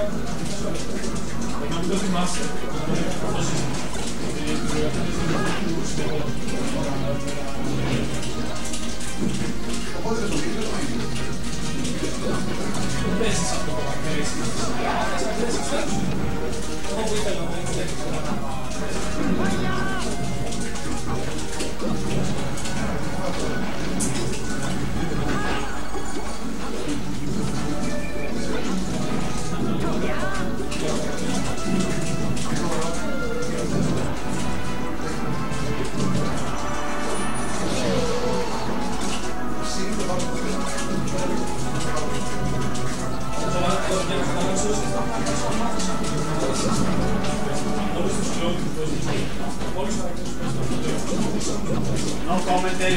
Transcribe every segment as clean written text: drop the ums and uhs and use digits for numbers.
No commentary,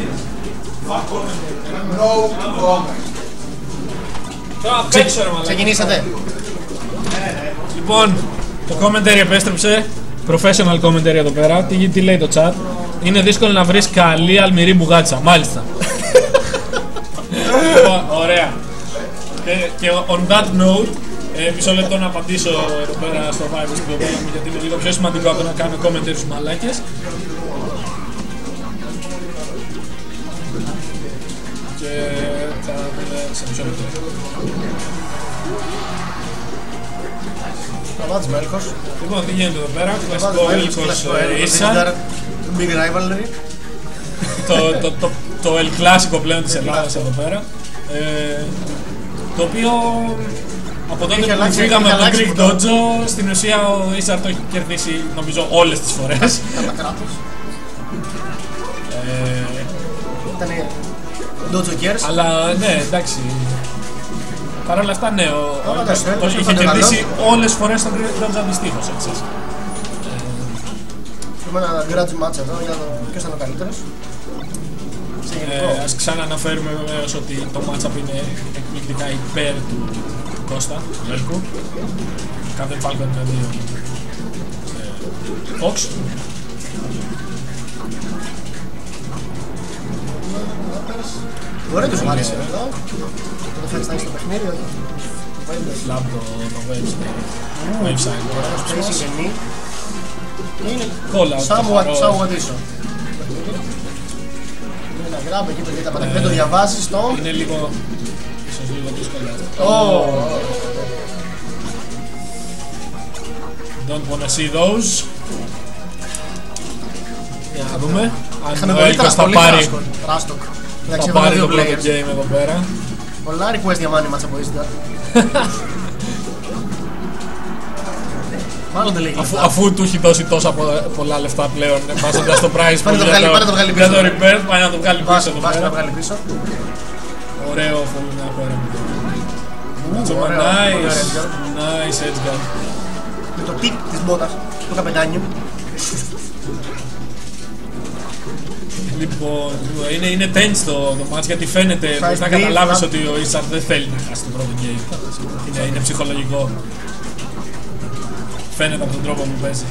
No comment. Ξεκινήσατε. Λοιπόν, το commentary επέστρεψε. Professional commentary εδώ πέρα. Τι λέει το chat? Είναι δύσκολο να βρεις καλή αλμυρή μπουγάτσα. Μάλιστα. Λοιπόν, ωραία. Και on that note, μισό λεπτό να απαντήσω εδώ πέρα στο Viber στην κοπέλα μου, γιατί είναι λίγο πιο σημαντικό από το να κάνω commentary στους μαλάκες. Και θα δούμε σε μισό λεπτό. Σταμάτης με έλκος. Λοιπόν, τι γίνεται εδώ πέρα? Κλασικό έλκος ίσα. Big rivalry. Το El Clásico πλέον της Ελλάδας εδώ πέρα. Το οποίο από τότε που φύγαμε από το Greek Dojo, στην ουσία ο Ίσαρ το έχει κερδίσει νομίζω όλες τις φορές. Κατά κράτος. Ήτανε Dojo Gears. Αλλά ναι, εντάξει. Παρ' όλα αυτά, ναι, είχε κερδίσει όλες τις φορές τον Greek Dojo αντιστοίχως, έτσι. Έχουμε ένα grudge match εδώ για το ποιος ήταν ο καλύτερος. Ας ξανααναφέρουμε βεβαίως ότι το matchup είναι εκπληκτικά υπέρ του Κώστα, του Έλκου. Κάθε Falcon με δύο Fox. Ωραία τους άρεσε εδώ. Το θέλεις να είσαι στο παιχνίδι εδώ. Λάμπ το website. Ωραίος tracing ενή. Είναι Κόλλα, somewhat ίσο. Είναι ένα grab εκεί το γιατί τα δεν το διαβάζεις το... Είναι λίγο... ίσως λίγο δύσκολο. Don't wanna see those. Για να δούμε αν ο Έλκος θα πάρει το πρώτο game εδώ πέρα. Πολλά request για money match από Easter. Αφού του έχει δώσει τόσα πολλά λεφτά πλέον, βάζοντας το price pool για το repair, πάει να το βγάλει πίσω εδώ πέρα. πίσω. Ωραίο φόλου να πέρα. Nice edge guard. Με το tip της μπότας, το καπετάνιο. Λοιπόν, είναι tense το match γιατί φαίνεται, μπορείς να καταλάβεις ότι ο Ίσαρ δεν θέλει να χάσει το πρώτο game. Είναι ψυχολογικό. Φαίνεται από τον τρόπο που παίζει.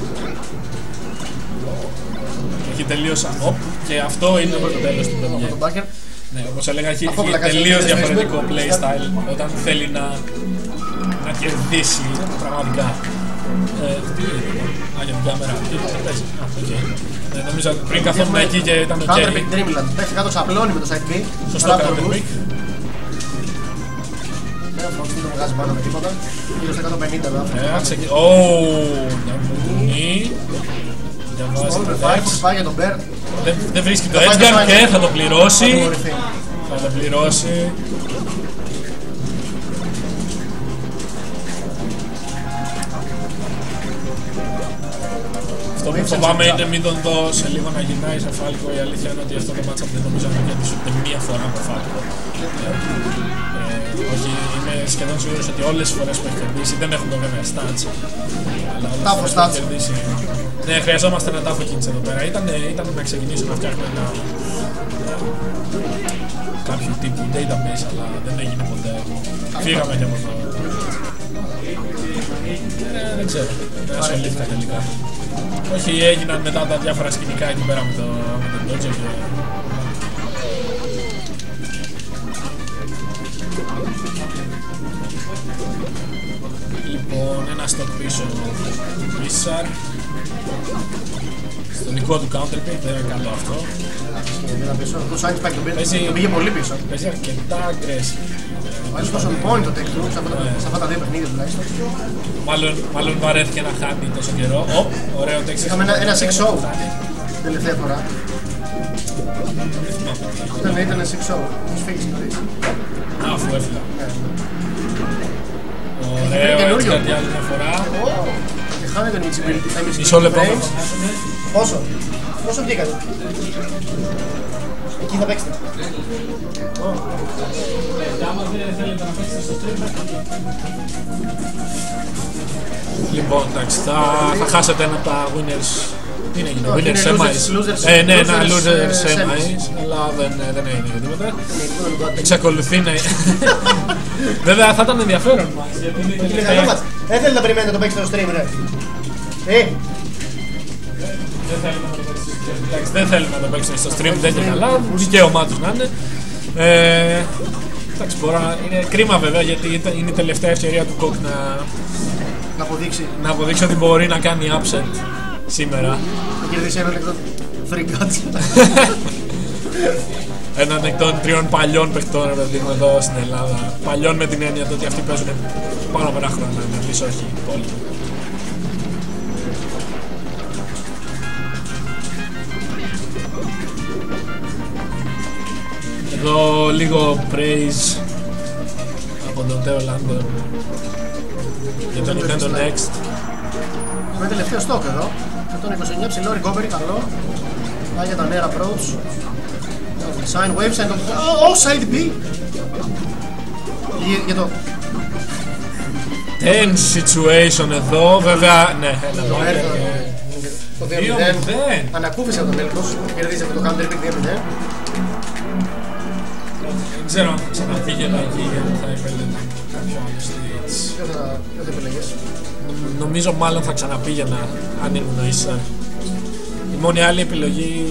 Έχει τελείως και αυτό είναι το τέλος του πρώτου game. Ναι, όπως έλεγα, έχει τελείως διαφορετικό playstyle όταν θέλει να κερδίσει πραγματικά. Για την κάμερα. Νομίζω πριν καθόμουν εκεί και ήταν ok. Counterpick Dreamland. Παίξει κάτω σαπλώνει με το side B. Σωστό counterpick. Δεν το βγάζει πάνω με τίποτα. Γύρω στα 150 εδώ. Πάει για τον Bear. Δεν βρίσκει το Edgar και θα το πληρώσει. Θα το πληρώσει. Αυτό που φοβάμαι είναι μην τον δω σε λίγο να γυρνάει σε Φάλκο. Η αλήθεια είναι ότι αυτό το matchup δεν νομίζω να κερδίσει ούτε μία φορά από Φάλκο. Όχι, είμαι σχεδόν σίγουρος ότι όλες τις φορές που έχει κερδίσει δεν έχουν το βέβαια stats. Αλλά όλες τις φορές που έχει κερδίσει. Ναι, χρειαζόμαστε ένα τάφο kits εδώ πέρα. Ήταν να ξεκινήσουμε να φτιάχνουμε κάποιο τύπου database, αλλά δεν έγινε ποτέ. Φύγαμε και από το... δεν ξέρω, δεν ασχολήθηκα τελικά. Όχι, έγιναν μετά τα διάφορα σκηνικά εκεί πέρα με το Dojo και... πίσω ο Ίσαρ. Στο δικό του counterpick, δεν είναι καλό αυτό. Το Σάινς πάει το πήγε πολύ πίσω. Παίζει αρκετά aggressive. Μάλιστα τόσο point το τέκτο σε αυτά τα δύο παιχνίδια τουλάχιστον. Μάλλον βαρέθηκε να χάνει τόσο καιρό. Ωραίο τέξι. Είχαμε ένα 6-0 τελευταία φορά. Ήταν 6-0. Τους φύγεις νωρίς. Αφού έφυγα. Ωραίο, έτσι κάτι άλλη μια φορά. Και χάνει τον Ichibility. Μισό λεπτό. Πόσο βγήκατε? Εκεί θα παίξετε. Λοιπόν, εντάξει, θα χάσετε ένα από τα winners. Τι είναι έγινε, winners semis. Ναι, ένα losers semis, αλλά δεν έγινε τίποτα. Εξακολουθεί να είναι. Βέβαια θα ήταν ενδιαφέρον μας. Δεν θέλει να περιμένει να το παίξει στο stream, ρε. Δεν θέλει να το παίξει στο stream, δεν είναι καλά. Δικαίωμά τους να είναι. Εντάξει, είναι κρίμα βέβαια γιατί είναι η τελευταία ευκαιρία του Κοκ να αποδείξει ότι μπορεί να κάνει upset σήμερα. Να κερδίσει έναν εκ των φριγκάτς. Έναν εκ των τριών παλιών παιχτών εδώ στην Ελλάδα. Παλιών με την έννοια ότι αυτοί παίζουν πάνω από ένα χρόνο, εμείς όχι πολύ. Εδώ λίγο praise από τον Τέο Λάντερ για το Nintendo Next. Με τελευταίο stock εδώ. 129 ψηλό recovery, καλό. Πάει για τα Nair approach. Sign wave, sign side B. Για το... Tense situation εδώ, βέβαια, ναι, ένα το 2-0. Ανακούφισε από τον Έλκος, κερδίζει από το counter pick 2-0. Δεν ξέρω αν θα ξαναπήγαινα εκεί γιατί θα επέλεγα κάποιο άλλο stage. Ποιο θα επέλεγες? Νομίζω μάλλον θα ξαναπήγαινα αν ήμουν ο Ίσαρ. Η μόνη άλλη επιλογή...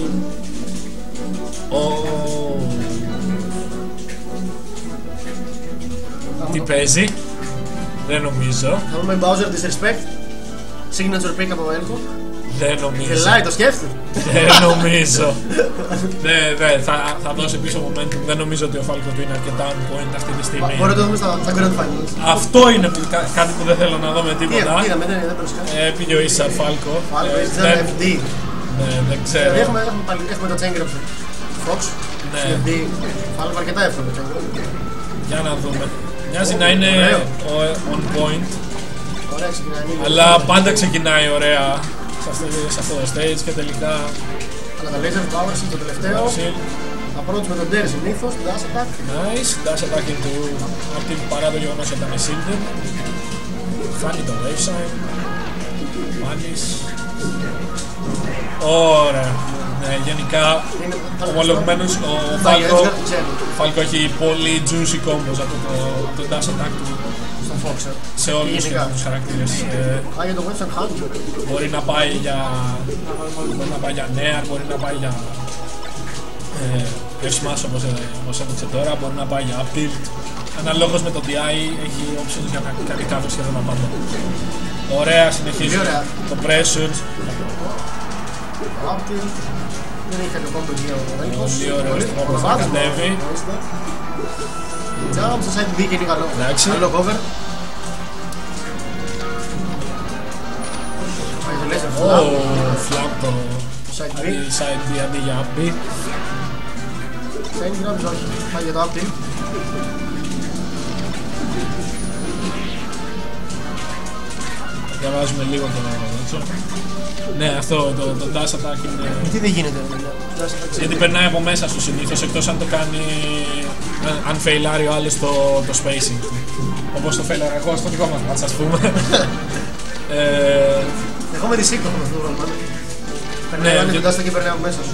Τι παίζει? Δεν νομίζω. Θα δούμε Bowser Disrespect. Signature pick από Έλκο. Δεν νομίζω. Γελάει, το σκέφτεται. Δεν νομίζω. Θα δώσει πίσω momentum. Δεν νομίζω ότι ο Φάλκο του είναι αρκετά on point αυτή τη στιγμή. Μπορεί να το δούμε στα Grand Finals. Αυτό είναι κάτι που δεν θέλω να δω με τίποτα. Είδαμε, δεν προσκάει. Πήγε ο Ίσαρ Φάλκο. Φάλκο, FD. Δεν ξέρω. Έχουμε το Changer of Fox. FD. Φάλκο αρκετά εύκολο το Changer. Για να δούμε. Μοιάζει να είναι on point. Ωραία, ξεκινάει. Αλλά πάντα ξεκινάει ωραία σε αυτό το stage και τελικά. Αλλά τα laser powers είναι το τελευταίο. Approach με τον Derry συνήθως, dash attack. Nice, dash attack του αυτή παρά το γεγονός ότι ήταν shielded. Φάνει το wave sign. Φάνεις. Ωραία. Ναι, γενικά ομολογουμένως ο Φάλκο έχει πολύ juicy combos από το dash attack του σε όλους τους χαρακτήρες. Πάει για το wave hand. Μπορεί να πάει για Nair, μπορεί να πάει για F-Smash όπως έδειξε τώρα, μπορεί να πάει για Up-Tilt. Αναλόγως με το DI έχει options για να κάνει κάποιο σχεδόν να πάντα. Ωραία, συνεχίζει το pressure. Up-Tilt. Δεν έχει κάποιο κόμπο εκεί ο Έλκος. Πολύ ωραίος τρόπος να κατέβει. Jump στο side B και είναι καλό. Καλό cover. Flap το side B αντί για up B. Side B όχι, πάει για το up B. Διαβάζουμε λίγο το έτσι. Ναι, αυτό το dash attack είναι... Τι δεν γίνεται? Γιατί περνάει από μέσα σου συνήθως, εκτός αν το κάνει... αν φεϊλάρει ο άλλος το spacing. Όπως το φεϊλάρει εγώ στο δικό μας μάτς, ας πούμε. Εγώ με τη σύγκο αυτό το πρόβλημα. Περνάει ο άλλος το dash και περνάει από μέσα σου.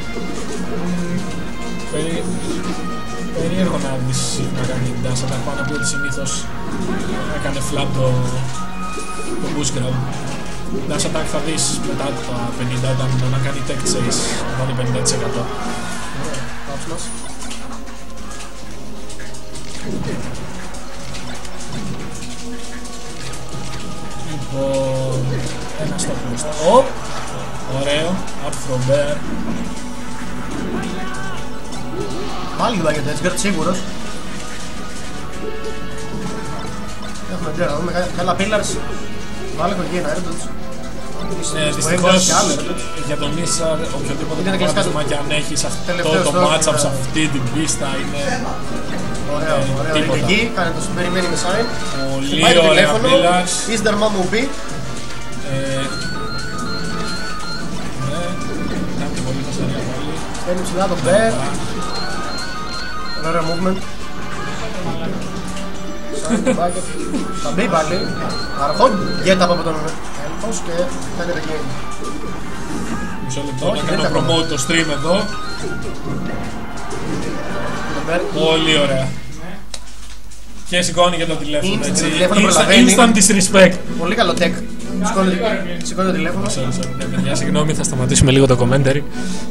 Περίεργο να δεις να κάνει dash attack πάνω από ότι συνήθως έκανε flap το boost grab. Dash attack θα δεις μετά τα 50 όταν να κάνει tech chase, να κάνει 50%. Λοιπόν, κλειστό. Οπ! Ωραίο. Up from there. Πάλι κοιτάει για το Edgeguard, σίγουρος. Έχουμε τρία, να δούμε καλά pillars. Βάλε έχω εκεί ένα airdots. Ναι, δυστυχώς για τον Ίσαρ οποιοδήποτε προγράμμα και αν έχεις αυτό το matchup σε αυτή την πίστα είναι... Ωραίο, ωραίο. Είναι εκεί, κάνε το περιμένει με sign. Πολύ ωραία pillars. Isdar Mamoubi. Ναι, κάνει πολύ φασαρία πάλι. Παίρνει ψηλά τον Bear. Ωραίο movement. Θα μπει πάλι. Αρχόν get από τον Elfos και κάνει το game. Μισό λεπτό να κάνω promote το stream εδώ. Πολύ ωραία. Και σηκώνει και το τηλέφωνο έτσι. Instant disrespect. Πολύ καλό tech. Σηκώνει το τηλέφωνο. Μια συγγνώμη, θα σταματήσουμε λίγο το commentary.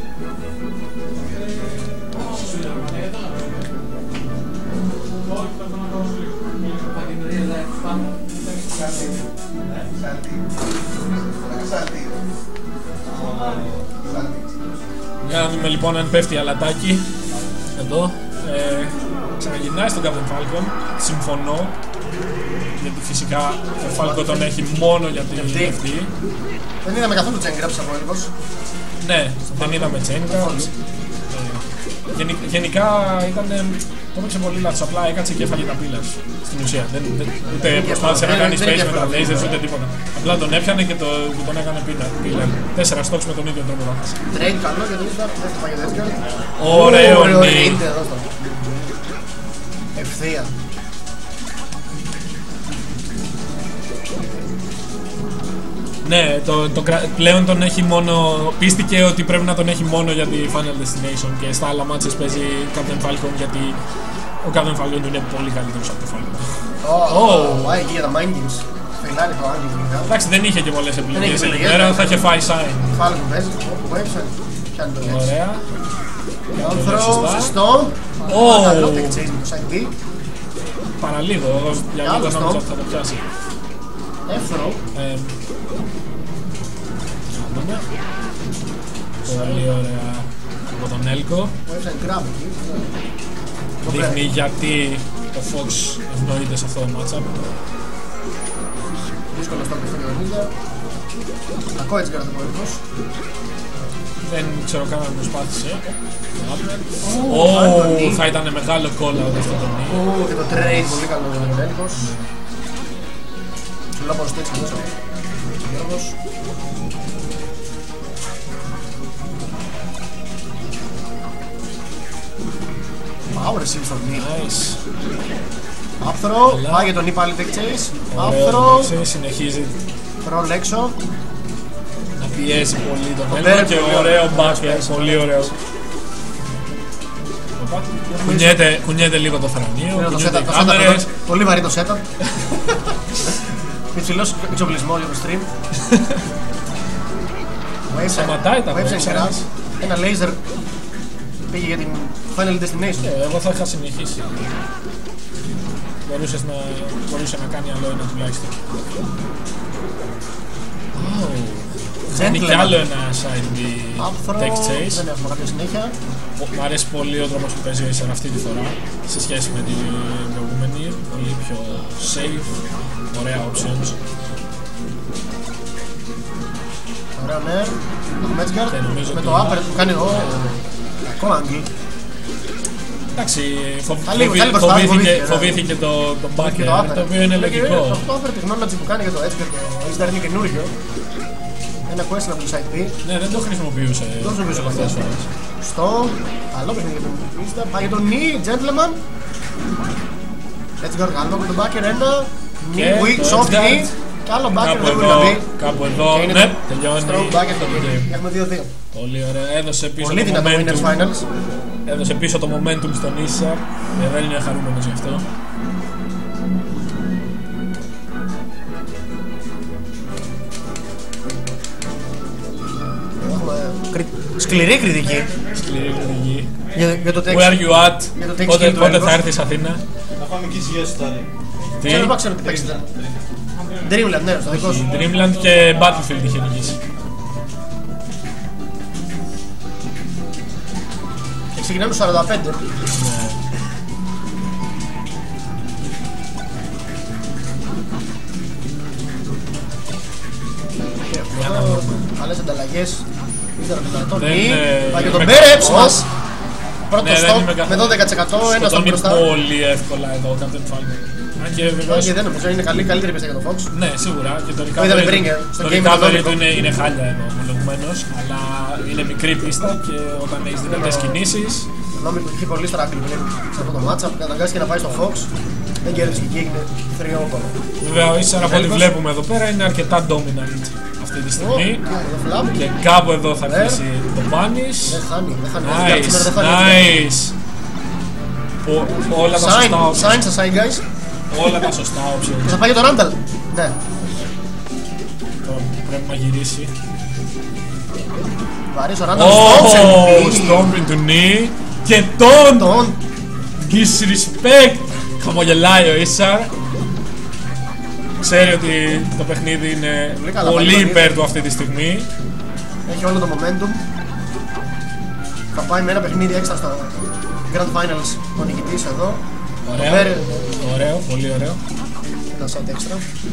Για να δούμε λοιπόν αν πέφτει αλατάκι. Εδώ ξαναγυρνάει στον Captain Falcon. Συμφωνώ. Γιατί φυσικά ο Falcon τον έχει μόνο για την FD. Δεν είδαμε καθόλου chain grabs από Elfos. Ναι, δεν είδαμε chain grabs. Γενικά ήταν... Το έπαιξε πολύ λάθος, απλά έκατσε και έφαγε τα pillars στην ουσία. Ούτε προσπάθησε να κάνει space με τα lasers ούτε τίποτα. Απλά τον έπιανε και τον έκανε pillar. 4 stocks με τον ίδιο τρόπο θα χάσει. Trade καλό για τον Isdar, δεν θα φάγε τέτοιο. Ωραίο νι. Ευθεία. Ναι, πλέον τον έχει μόνο. Πίστηκε ότι πρέπει να τον έχει μόνο για τη Final Destination και στα άλλα μάτσες παίζει Captain Falcon γιατί ο Captain Falcon του είναι πολύ καλύτερος από το Falcon. Πάει εκεί για τα mind games. Φελάρει το Andy. Εντάξει, δεν είχε και πολλές επιλογές εκεί πέρα, θα είχε φάει sign. Falcon παίζει, όπου website. Πιάνει το έτσι. Ωραία. Throw, σωστό. Καλό tech chase με το side B. Παραλίγο, για λίγο νόμιζα ότι θα το πιάσει. F-throw. Πολύ ωραία από τον Έλκο. Δείχνει γιατί ο Fox ευνοείται σε αυτό το matchup. Δύσκολο στο παιχνίδι. Ακόμα έτσι κάτω από Έλκος. Δεν ξέρω καν αν προσπάθησε. Θα ήταν μεγάλο κόλλα όταν αυτό το νύχι. Και το trade πολύ καλό για τον Έλκος. Λόγω στο έτσι μέσα. Γιώργος. Power receive from me. Nice. Up throw. Πάει για τον πάλι tech chase. Up throw. Συνεχίζει. Roll έξω. Να πιέσει πολύ τον Έλκο και ωραίο backer. Πολύ ωραίο. Κουνιέται λίγο το θρανείο. Κουνιέται οι κάμερες. Πολύ βαρύ το setup. Υψηλός εξοπλισμός για το stream. Σταματάει τα website. Ένα laser πήγε για την Final Destination. Εγώ θα είχα συνεχίσει. Μπορούσε να κάνει άλλο ένα τουλάχιστον. Κάνει κι άλλο ένα side B tech chase. Δεν έχουμε κάποια συνέχεια. Μ' αρέσει πολύ ο τρόπος που παίζει ο Ίσαρ αυτή τη φορά σε σχέση με την προηγούμενη. Πολύ πιο safe, ωραία options. Ωραία, ναι. Το Edgeguard με το upper που κάνει κακό angle. Εντάξει, φοβήθηκε το backer, το οποίο είναι λογικό. Αυτό το technology που κάνει για το Edgeguard και ο Isdar είναι καινούργιο. Ένα question από το side B. Ναι, δεν το χρησιμοποιούσε. Δεν το χρησιμοποιούσε αυτές φορές. Στο καλό παιχνίδι για τον Isdar. Πάει για τον knee, gentleman. Edgeguard καλό με τον backer, ένα. Knee, soft knee. Κι άλλο backer δεν μπορεί να μπει. Κάπου εδώ, ναι, τελειώνει. Έχουμε 2-2. Πολύ ωραία, έδωσε πίσω πολύ το momentum. Finals. Έδωσε πίσω το momentum στον Ίσαρ. Δεν είναι χαρούμενος γι' αυτό. Σκληρή κριτική. Σκληρή κριτική. Για το text. Where are you at? Πότε θα έρθεις Αθήνα? Να πάμε εκεί στις γιές τώρα. Τι? Δεν ξέρω τι παίξετε. Dreamland, ναι, στο δικό σου. Dreamland και Battlefield είχε νικήσει. Και ξεκινάμε στο 45. Άλλες ανταλλαγές. Θα και τον Μπέρεψ μας. Πρώτο στόπ με 12%, ένα στο μπροστά. Πολύ εύκολα εδώ, Captain Falcon. Και δεν νομίζω, είναι καλύτερη πίστα για τον Fox. Ναι, σίγουρα. Και το recovery του είναι χάλια εδώ, ομολογουμένως. Αλλά είναι μικρή πίστα και όταν έχεις δυνατές κινήσεις. Συγγνώμη που είχε πολύ struggle σε αυτό το matchup, καταγκάστηκε να πάει στο Fox. Δεν κέρδισε και έγινε 3-0. Βέβαια, ο Ίσσαρ από ό,τι βλέπουμε εδώ πέρα είναι αρκετά dominant αυτή τη στιγμή. Και κάπου εδώ θα αρχίσει το Punish. Δεν χάνει. Nice. Όλα τα σωστά options. Sign στα side guys. Όλα τα σωστά options. Θα πάει για το Randall. Ναι. Πρέπει να γυρίσει. Βαρύς ο Randall. Stomping του knee. Και τον disrespect. Χαμογελάει ο Ίσσαρ. Ξέρει ότι το παιχνίδι είναι πολύ υπέρ του αυτή τη στιγμή. Έχει όλο το momentum. Θα πάει με ένα παιχνίδι έξτρα στο Grand Finals ο νικητής εδώ. Ωραίο, πολύ ωραίο. Ένα σαντ έξτρα.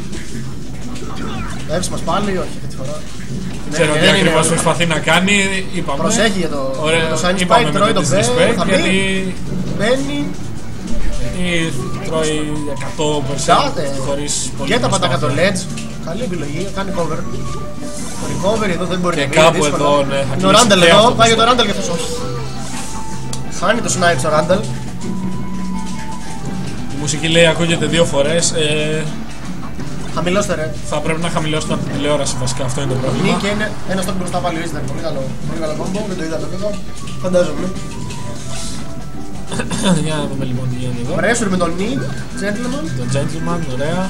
Εύση μας πάλι, όχι αυτή τη φορά. Ξέρω τι ακριβώς προσπαθεί να κάνει, είπαμε. Προσέχει για το Shiny Spike, τρώει το Bear, θα μπει, μπαίνει. Γιατί τρώει 100% χωρίς πολύ. Και τα πατάκα το Ledge, καλή επιλογή, κάνει cover. Το recovery εδώ δεν μπορεί να βγει. Και κάπου εδώ, ναι, θα κλείσει. Ο Randall εδώ, πάει για το Randall και αυτός όχι. Χάνει το snipe στο Randall. Η μουσική λέει ακούγεται 2 φορές. Χαμηλώστε ρε. Θα πρέπει να χαμηλώσουμε από την τηλεόραση βασικά, αυτό είναι το πρόβλημα. Και είναι ένα στόκ μπροστά πάλι ο Ίστερ, πολύ καλό κόμπο, δεν το είδα το εδώ, φαντάζομαι. Για να δούμε λοιπόν τι γίνεται εδώ. Pressure με τον Knee, Gentleman. Το Gentleman, ωραία.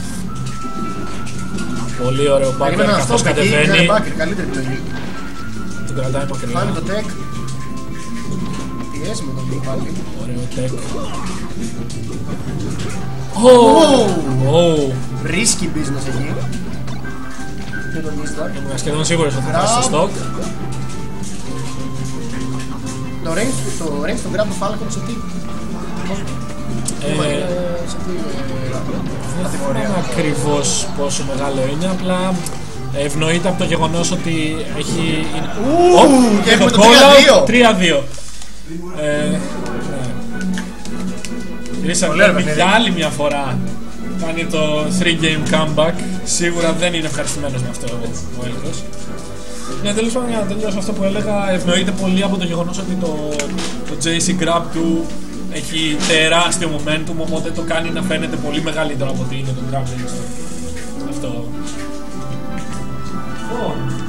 Πολύ ωραίο backer καθώς κατεβαίνει. Καλύτερη επιλογή. Τον κρατάει μακριά. Χάνει το tech. Πιέζει με τον Knee πάλι. Ωραίο tech. Risky business εκεί. Και τον Ίστερ. Είμαι σχεδόν σίγουρος ότι θα φτάσει στο stock. Το range του grab του Falcon σε τι? Δεν θυμάμαι ακριβώς πόσο μεγάλο είναι, απλά ευνοείται από το γεγονός ότι έχει... Και έχουμε το 3-2. Ρίσα για άλλη μια φορά κάνει το 3-game comeback. Σίγουρα δεν είναι ευχαριστημένος με αυτό ο Έλκος. Για να τελειώσω αυτό που έλεγα, ευνοείται πολύ από το γεγονός ότι το JC Grab του έχει τεράστιο momentum, οπότε το κάνει να φαίνεται πολύ μεγαλύτερο από ότι είναι το Grab. Αυτό.